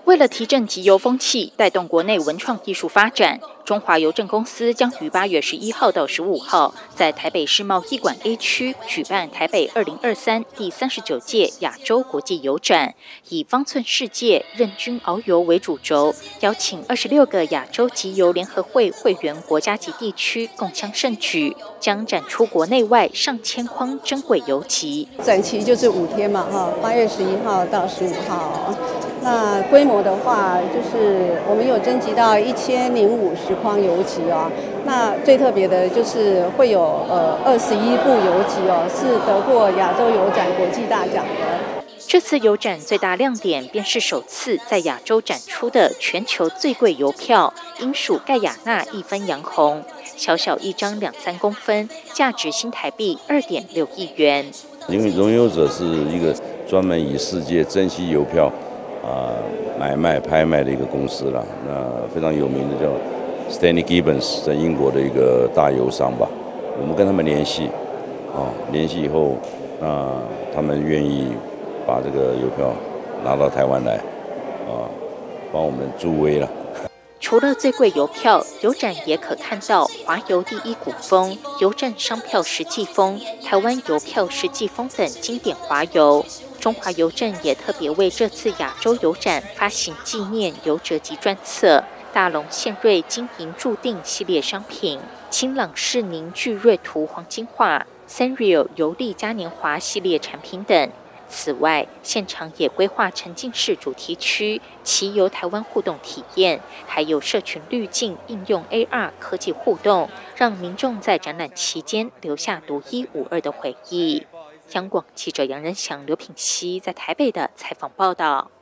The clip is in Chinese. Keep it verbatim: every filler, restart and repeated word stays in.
为了提振集邮风气，带动国内文创艺术发展，中华邮政公司将于八月十一号到十五号在台北世贸艺馆 A 区举办台北二零二三第三十九届亚洲国际邮展，以方寸世界，任君遨游为主轴，邀请二十六个亚洲集邮联合会会员国家及地区共襄盛举，将展出国内外上千筐珍贵邮集。 展期就是五天嘛，哈，八月十一号到十五号。那规模的话，就是我们有征集到一千零五十筐邮集哦。那最特别的就是会有呃二十一部邮集哦，是得过亚洲邮展国际大奖的。 这次邮展最大亮点便是首次在亚洲展出的全球最贵邮票，应属盖亚纳一分洋红，小小一张两三公分，价值新台币二点六亿元。 因为荣邮者是一个专门以世界珍稀邮票啊、呃、买卖拍卖的一个公司了，那非常有名的叫 Stanley Gibbons， 在英国的一个大邮商吧。我们跟他们联系，啊、哦，联系以后，那他们愿意把这个邮票拿到台湾来，啊，帮我们助威了。 除了最贵邮票，邮展也可看到华邮第一古风、邮政商票实际风、台湾邮票实际风等经典华邮。中华邮政也特别为这次亚洲邮展发行纪念邮折及专册、大龙献瑞金银注定系列商品、清朗士宁聚瑞图黄金画、Sanrio 邮利嘉年华系列产品等。此外，现场也规划沉浸式主题区、骑游台湾互动体验，还有社群滤镜应用 A R 科技互动，让民众在展览期间留下独一无二的回忆。央广记者杨仁祥、刘品熙在台北的采访报道。